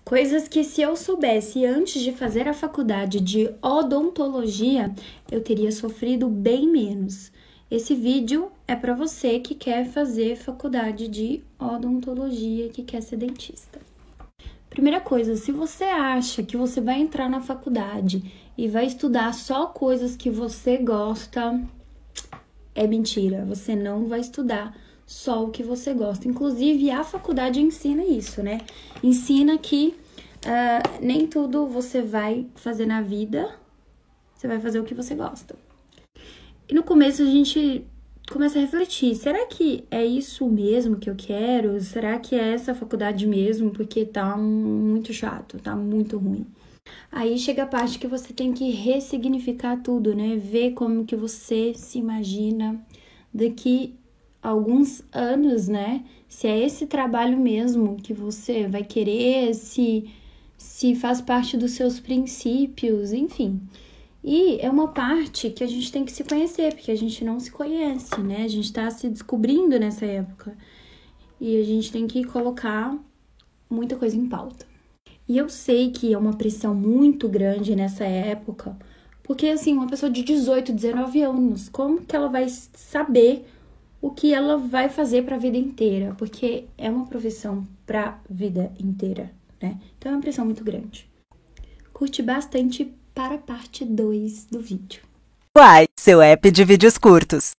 Coisas que se eu soubesse antes de fazer a faculdade de odontologia, eu teria sofrido bem menos. Esse vídeo é para você que quer fazer faculdade de odontologia, que quer ser dentista. Primeira coisa, se você acha que você vai entrar na faculdade e vai estudar só coisas que você gosta, é mentira. Você não vai estudar só o que você gosta. Inclusive, a faculdade ensina isso, né? Ensina que nem tudo você vai fazer na vida, você vai fazer o que você gosta. E no começo a gente começa a refletir, será que é isso mesmo que eu quero? Será que é essa faculdade mesmo? Porque tá muito chato, tá muito ruim. Aí chega a parte que você tem que ressignificar tudo, né? Ver como que você se imagina daqui a alguns anos, né? Se é esse trabalho mesmo que você vai querer, se faz parte dos seus princípios, enfim. E é uma parte que a gente tem que se conhecer, porque a gente não se conhece, né? A gente tá se descobrindo nessa época. E a gente tem que colocar muita coisa em pauta. E eu sei que é uma pressão muito grande nessa época, porque, assim, uma pessoa de 18, 19 anos, como que ela vai saber o que ela vai fazer para a vida inteira? Porque é uma profissão para a vida inteira, né? Então é uma pressão muito grande. Curte bastante para a parte 2 do vídeo. Uai, seu app de vídeos curtos.